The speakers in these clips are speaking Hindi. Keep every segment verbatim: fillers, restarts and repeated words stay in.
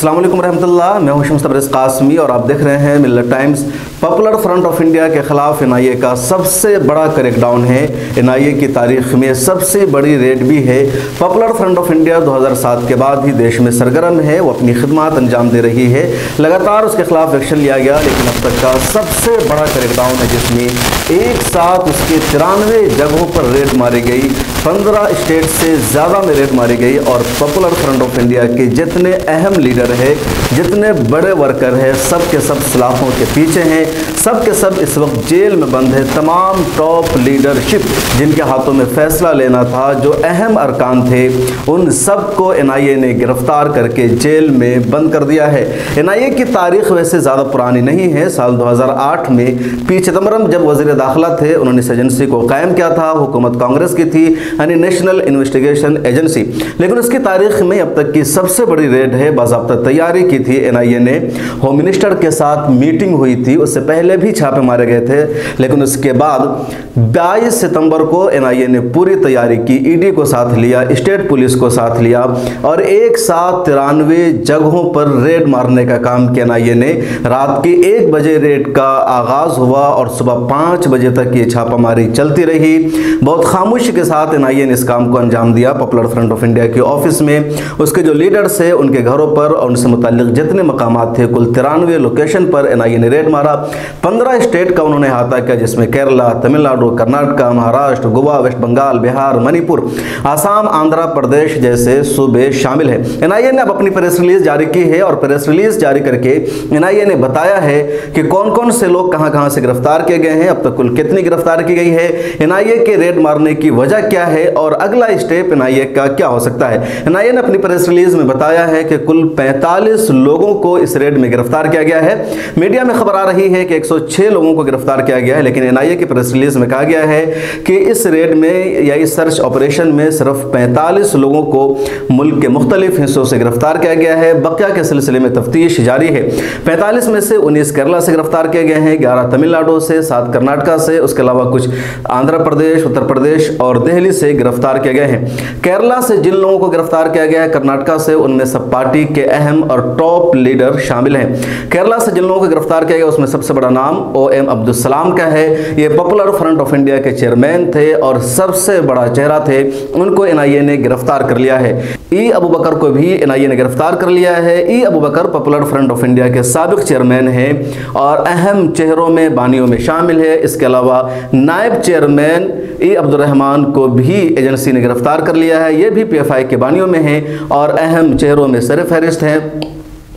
अस्सलाम वालेकुम रहमतुल्लाह। मैं हूं शम्स तबरेज़ कासमी और आप देख रहे हैं Millat Times. Popular Front of India के खिलाफ एन आई ए का सबसे बड़ा क्रैकडाउन है। एन आई ए की तारीख में सबसे बड़ी रेड भी है। पॉपुलर फ्रंट ऑफ इंडिया दो हज़ार सात के बाद ही देश में सरगर्म है, वो अपनी खिदमत अंजाम दे रही है। लगातार उसके खिलाफ एक्शन लिया गया, लेकिन अब तक का सबसे बड़ा क्रैकडाउन है जिसमें एक साथ उसके तिरानवे जगहों पर रेड मारी गई, पंद्रह स्टेट से ज़्यादा में रेड मारी गई। और पॉपुलर फ्रंट ऑफ इंडिया के जितने अहम लीडर है, जितने बड़े वर्कर हैं, सब के सब सलाखों के पीछे हैं, सब के सब इस वक्त जेल में बंद है। तमाम टॉप लीडरशिप जिनके हाथों में फैसला लेना था, जो अहम अरकान थे, उन सब को एन आई ए ने गिरफ्तार करके जेल में बंद कर दिया है। एन आई ए की तारीख वैसे ज़्यादा पुरानी नहीं है। साल दो हज़ार आठ में पी चिदम्बरम जब वज़ीर दाखिला थे, उन्होंने इस एजेंसी को कायम किया था। हुकूमत कांग्रेस की थी, यानी नेशनल इन्वेस्टिगेशन एजेंसी। लेकिन उसकी तारीख में अब तक की सबसे बड़ी रेड है। बाज़ाब्ता तैयारी की थी एन आई ए ने, होम मिनिस्टर के साथ मीटिंग हुई थी, उससे पहले भी छापे मारे गए थे, लेकिन उसके बाद बाईस सितंबर को एन आई ए ने पूरी तैयारी की, ई डी को साथ लिया, स्टेट पुलिस को साथ लिया और एक साथ तिरानवे जगहों पर रेड मारने का काम किया एन आई ए ने। रात के एक बजे रेड का आगाज हुआ और सुबह पाँच बजे तक ये छापामारी चलती रही। बहुत खामोशी के साथ एन आई ए ने इस काम को अंजाम दिया। पॉपुलर फ्रंट ऑफ इंडिया के ऑफिस में, उसके जो लीडर्स है उनके घरों पर और उनसे मुताल्लिक जितने मकामात थे, कुल तिरानवे लोकेशन पर एन आई ए ने रेड मारा। पंद्रह स्टेट का उन्होंने अहाता किया, जिसमें केरला, तमिलनाडु, कर्नाटक, महाराष्ट्र, गोवा, वेस्ट बंगाल, बिहार, मणिपुर, आसाम, आंध्र प्रदेश जैसे सूबे शामिल है। एन आई ए ने अब अपनी प्रेस रिलीज जारी की है और प्रेस रिलीज जारी करके एन आई ए ने बताया है कि कौन कौन से लोग कहां कहां से गिरफ्तार किए गए हैं, अब तक कुल कितनी गिरफ्तार की गई है, एन आई ए के रेड मारने की वजह क्या है और अगला स्टेप एन आई ए का क्या हो सकता है। एन आई ए ने अपनी प्रेस रिलीज में बताया है कि कुल पैंतालीस लोगों को इस रेड में गिरफ्तार किया गया है। मीडिया में खबर आ रही है कि एक सौ छह लोगों को गिरफ्तार किया गया है, लेकिन एन आई ए की प्रेस रिलीज में कहा गया है कि इस रेड में या इस सर्च ऑपरेशन में सिर्फ पैंतालीस लोगों को मुल्क के मुख्तलिफ हिस्सों से गिरफ्तार किया गया है। बकिया के सिलसिले में तफ्तीश जारी है। पैंतालीस में से उन्नीस केरला से गिरफ्तार किए गए हैं, ग्यारह तमिलनाडु से, सात कर्नाटक से, उसके अलावा कुछ आंध्र प्रदेश, उत्तर प्रदेश और दिल्ली से गिरफ्तार किए गए हैं। केरला से जिन लोगों को गिरफ्तार किया गया है, कर्नाटक से, उनमें सब पार्टी के अहम और टॉप लीडर शामिल हैं। केरला से जिन लोगों को गिरफ्तार किया गया उसमें सबसे बड़ा नाम ओ एम अब्दुल सलाम का है। ये पॉपुलर फ्रंट ऑफ इंडिया के चेयरमैन थे और सबसे बड़ा चेहरा थे। उनको एन आई ए ने गिरफ्तार कर लिया है। ई अबू बकर को भी एन आई ए ने गिरफ्तार कर लिया है। E Abu Bakar Popular Front of India के साबिक चेयरमैन हैं और अहम चेहरों में, बानियों में शामिल है। इसके अलावा नायब चेयरमैन ई अब्दुल रहमान को भी एजेंसी ने गिरफ्तार कर लिया है। ये भी पी एफ आई के बानियों में हैं और अहम चेहरों में सर फहरिस्त हैं।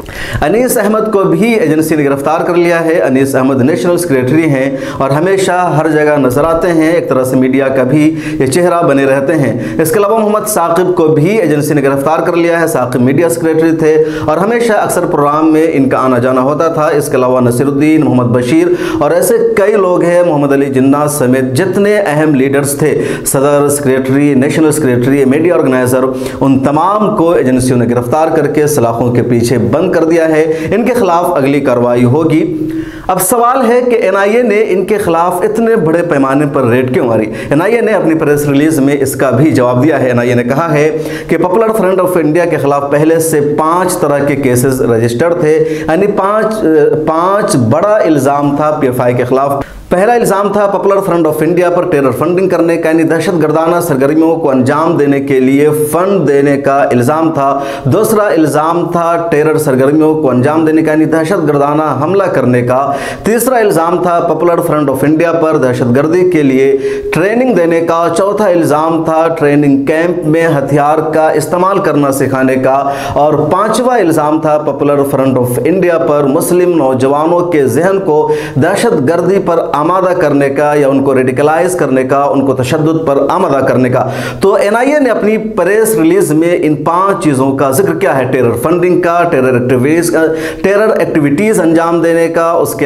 अनीस अहमद को भी एजेंसी ने गिरफ्तार कर लिया है। अनीस अहमद नेशनल सेक्रेटरी हैं और हमेशा हर जगह नजर आते हैं, एक तरह से मीडिया का भी ये चेहरा बने रहते हैं। इसके अलावा मोहम्मद साकिब को भी एजेंसी ने गिरफ्तार कर लिया है। साकिब मीडिया सेक्रेटरी थे और हमेशा अक्सर प्रोग्राम में इनका आना जाना होता था। इसके अलावा नसीरुद्दीन, मोहम्मद बशीर और ऐसे कई लोग हैं, मोहम्मद अली जिन्ना समेत जितने अहम लीडर्स थे, सदर, secretary, national secretary, media organiser, उन तमाम को एजेंसियों ने गिरफ्तार करके सलाखों के पीछे बंद कर दिया है। इनके खिलाफ अगली कार्रवाई होगी। अब सवाल है कि एन आई ए ने इनके खिलाफ इतने बड़े पैमाने पर रेड क्यों मारी। एन आई ए ने अपनी प्रेस रिलीज में इसका भी जवाब दिया है। एन आई ए ने कहा है कि पॉपुलर फ्रंट ऑफ इंडिया के खिलाफ पहले से पांच तरह के केसेस रजिस्टर्ड थे, यानी पांच पांच बड़ा इल्जाम था पी एफ आई के खिलाफ। पहला इल्ज़ाम था पॉपुलर फ्रंट ऑफ इंडिया पर टेरर फंडिंग करने का, यानी दहशत गर्दाना सरगर्मियों को अंजाम देने के लिए फंड देने का इल्ज़ाम था। दूसरा इल्ज़ाम था टेरर सरगर्मियों को अंजाम देने का, यानी दहशत गर्दाना हमला करने का। तीसरा इल्ज़ाम था पॉपुलर फ्रंट ऑफ इंडिया पर दहशत गर्दी के लिए ट्रेनिंग देने का। चौथा इल्ज़ाम था ट्रेनिंग कैंप में हथियार का इस्तेमाल करना सिखाने का। और पाँचवा इल्ज़ाम था पॉपुलर फ्रंट ऑफ इंडिया पर मुस्लिम नौजवानों के जहन को दहशत गर्दी पर आमादा करने का या उनको रेडिकलाइज करने का, उनको तशद्दुद पर आमादा करने का। तो एन आई ए ने अपनी प्रेस रिलीज में इन पांच चीज़ों का जिक्र किया है। टेरर फंडिंग का, टेरर एक्टिविटीज टेरर एक्टिविटीज़ अंजाम देने का, उसके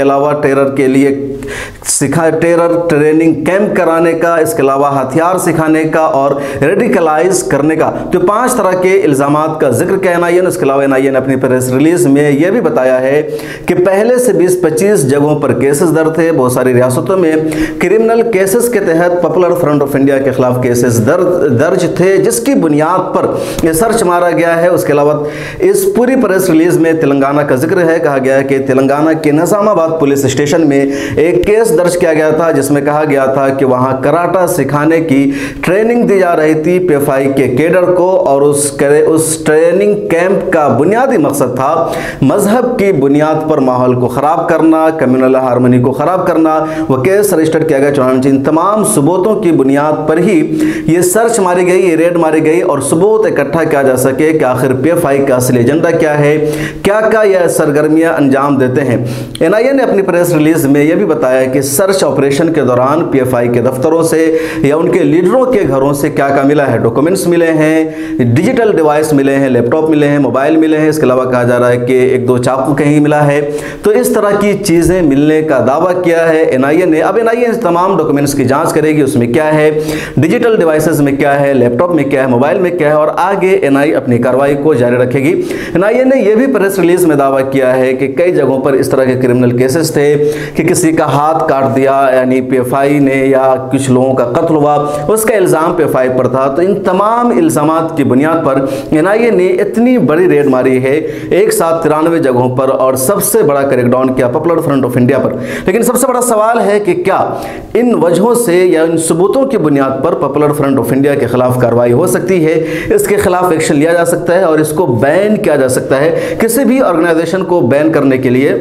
अलावा टेरर के लिए सिखा टेरर ट्रेनिंग कैंप कराने का, इसके अलावा हथियार सिखाने का और रेडिकलाइज करने का, तो पांच तरह के इल्जामात का जिक्र किया एन आई ए ने। इसके अलावा एन आई ए ने अपनी प्रेस रिलीज में यह भी बताया है कि पहले से बीस पच्चीस जगहों पर केसेस दर्ज थे। बहुत सारी रियासतों में क्रिमिनल केसेस के तहत पॉपुलर फ्रंट ऑफ इंडिया के खिलाफ केसेस दर्ज दर्ज थे, जिसकी बुनियाद पर यह सर्च मारा गया है। उसके अलावा इस पूरी प्रेस रिलीज में तेलंगाना का जिक्र है। कहा गया है कि तेलंगाना के निजामाबाद पुलिस स्टेशन में एक केस दर्ज किया गया था, जिसमें कहा गया था कि वहां कराटा सिखाने की ट्रेनिंग दी जा रही थी पी एफ आई के केडर को, और उस उस ट्रेनिंग कैंप का बुनियादी मकसद था मजहब की बुनियाद पर माहौल को खराब करना, कम्युनल हार्मनी को खराब करना। वह केस रजिस्टर किया गया चुनाव। इन तमाम सबूतों की बुनियाद पर ही ये सर्च मारी गई, ये रेड मारी गई और सबूत इकट्ठा किया जा सके कि आखिर पी एफ आई का असली एजेंडा क्या है, क्या क्या यह सरगर्मियां अंजाम देते हैं। एन आई ए ने अपनी प्रेस रिलीज में यह भी बताया कि सर्च ऑपरेशन के दौरान पी एफ आई के दफ्तरों से या उनके लीडरों के घरों से क्या क्या मिला है। डॉक्यूमेंट्स मिले हैं, डिजिटल डिवाइस मिले हैं, लैपटॉप मिले हैं, मोबाइल मिले हैं। इसके अलावा कहा जा रहा है कि एक दो चाकू कहीं मिला है। तो इस तरह की चीज़ें मिलने का दावा किया है एन आई ए ने। अब एन आई ए तमाम डॉक्यूमेंट्स की जांच करेगी, उसमें क्या है, डिजिटल डिवाइसेस में क्या है, लैपटॉप में क्या है, मोबाइल में क्या है, और आगे एन आई ए अपनी कार्रवाई को जारी रखेगी। एन आई ए ने यह भी प्रेस रिलीज में दावा किया है कि कई जगहों पर इस तरह के क्रिमिनल केसेस थे कि किसी का हाथ काट दिया, यानी पी एफ आई ने, या कुछ लोगों का कत्ल हुआ, उसका इल्ज़ाम पी एफ आई पर था। तो इन तमाम इल्ज़ामात की बुनियाद पर एन आई ए ने इतनी बड़ी रेड मारी है एक साथ तिरानवे जगहों पर, और सबसे बड़ा क्रैकडाउन किया पॉपुलर फ्रंट ऑफ इंडिया पर। लेकिन सबसे बड़ा सवाल है कि क्या इन वजहों से या इन सबूतों की बुनियाद पर पॉपुलर फ्रंट ऑफ इंडिया के खिलाफ कार्रवाई हो सकती है, इसके खिलाफ एक्शन लिया जा सकता है और इसको बैन किया जा सकता है। किसी भी ऑर्गेनाइजेशन को बैन करने के लिए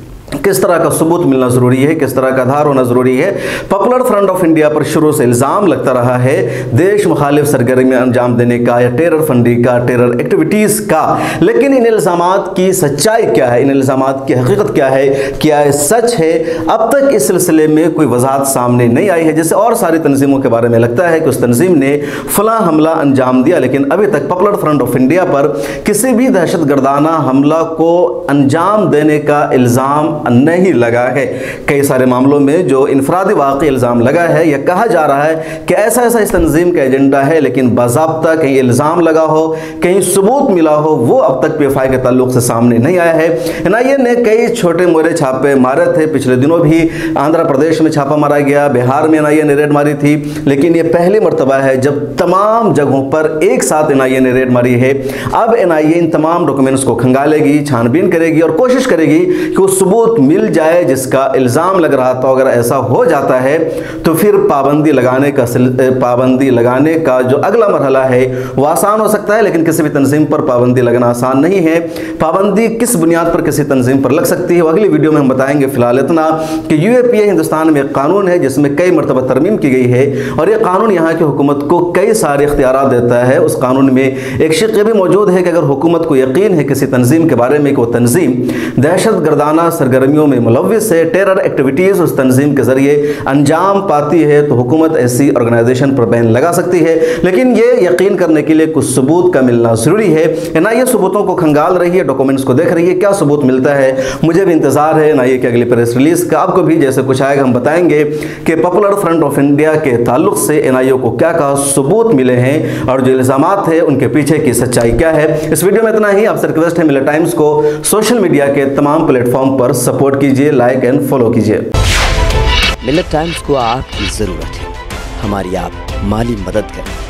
किस तरह का सबूत मिलना जरूरी है, किस तरह का आधार होना जरूरी है। पॉपुलर फ्रंट ऑफ इंडिया पर शुरू से इल्जाम लगता रहा है देश मुखालिफ सरगर्मियां अंजाम देने का या टेरर फंडिंग का, टेरर एक्टिविटीज का। लेकिन इन इल्जामात की सच्चाई क्या है, इन इल्जामात की हकीकत क्या है, क्या ये सच है? अब तक इस सिलसिले में कोई वजाहत सामने नहीं आई है। जैसे और सारी तंजीमों के बारे में लगता है कि उस तंजीम ने फला हमला अंजाम दिया, लेकिन अभी तक पॉपुलर फ्रंट ऑफ इंडिया पर किसी भी दहशत गर्दाना हमला को अंजाम देने का इल्जाम नहीं लगा है। कई सारे मामलों में जो इनफरादी वाक़ई इल्ज़ाम लगा है, यह कहा जा रहा है कि ऐसा ऐसा इस तंजीम का एजेंडा है, लेकिन बाज़ाब्ता कहीं इल्ज़ाम लगा हो, कहीं सबूत मिला हो, वो अब तक पी एफ आई के ताल्लुक से सामने नहीं आया है। एन आई ए ने कई छोटे मोटे छापे मारे थे, पिछले दिनों भी आंध्र प्रदेश में छापा मारा गया, बिहार में एन आई ए ने रेड मारी थी, लेकिन ये पहली मरतबा है जब तमाम जगहों पर एक साथ एन आई ए ने रेड मारी है। अब एन आई ए इन तमाम डॉक्यूमेंट्स को खंगालेगी, छानबीन करेगी और कोशिश करेगी कि वो सबूत मिल जाए जिसका इल्ज़ाम लग रहा था। अगर ऐसा हो जाता है तो फिर पाबंदी लगाने का पाबंदी लगाने का जो अगला मरहला है वो आसान हो सकता है, लेकिन किसी भी तंजीम पर पाबंदी लगना आसान नहीं है। पाबंदी किस बुनियाद पर किसी तंजीम पर लग सकती है वो अगली वीडियो में हम बताएंगे। फिलहाल इतना कि U A P A Hindustan में एक कानून है जिसमें कई मरतबा तरमीम की गई है, और ये कानून यहाँ की हुकूमत को कई सारे इख्तियारात देता है। उस कानून में एक शिक भी मौजूद है कि अगर हुकूमत को यकीन है किसी तंजीम के बारे में कि वो तंजीम दहशत गर्दाना सरगर्मियों में मुलव्विस है, टेरर एक्टिविटीज़ उस तंजीम के ज़रिए अंजाम पाती है, तो हुकूमत ऐसी ऑर्गेनाइजेशन पर बैन लगा सकती है। लेकिन ये यकीन करने के लिए कुछ सबूत का मिलना ज़रूरी है। एन आई ए सबूतों को खंगाल रही है, डॉक्यूमेंट्स को देख रही है, क्या सबूत मिलता है। मुझे भी इंतज़ार है एन आई ए की अगली प्रेस रिलीज़ का। आपको भी जैसे कुछ आएगा हम बताएंगे कि पॉपुलर फ्रंट ऑफ इंडिया के ताल्लुक से एन आई ए को क्या क्या सबूत मिले हैं और जो इल्ज़ामात है उनके पीछे की सच्चाई क्या है। इस वीडियो में इतना ही। आपसे रिक्वेस्ट है मिलत टाइम्स को सोशल मीडिया के तमाम प्लेटफॉर्म पर सपोर्ट कीजिए, लाइक एंड फॉलो कीजिए। मिलत टाइम्स को आपकी ज़रूरत है, हमारी आप माली मदद करें।